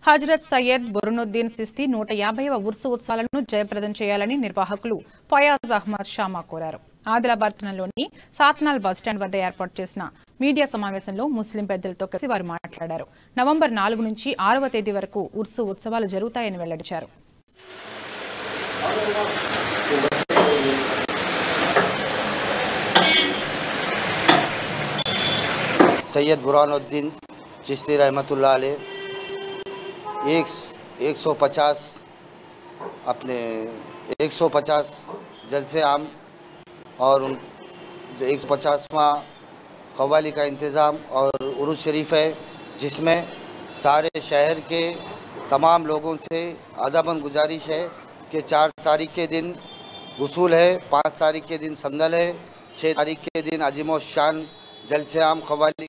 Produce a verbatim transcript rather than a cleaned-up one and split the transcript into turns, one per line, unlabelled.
హజ్రత్ సయ్యద్ బుర్నుద్దీన్ సిస్తీ నూట యాభైవ ఉర్సు ఉత్సవాలను జయప్రదం చేయాలని నిర్వాహకులు ఫయాజ్ అహ్మద్ షామా కోరారు. ఆదిలాబాద్ పట్టణంలోని సాత్నాల్ బస్టాండ్ వద్ద ఏర్పాటు చేసిన మీడియా సమావేశంలో ముస్లిం పెద్దలతో కలిసి వారు మాట్లాడారు. నవంబర్ నాలుగు నుంచి ఆరవ తేదీ వరకు ఉర్సు ఉత్సవాలు జరుగుతాయని వెల్లడించారు.
सैयद बुरहानुद्दीन चिश्ती रहमतुल्लाह अलैह एक एक सौ पचास अपने एक सौ पचास जलसे आम और उन एक सौ पचासवां कव्वाली का इंतज़ाम और उरूज शरीफ है, जिसमें सारे शहर के तमाम लोगों से अदबन गुजारिश है कि चार तारीख के दिन गुसूल है, पाँच तारीख के दिन संदल है, छः तारीख के दिन अजीमो शान जलसे आम कव्वाली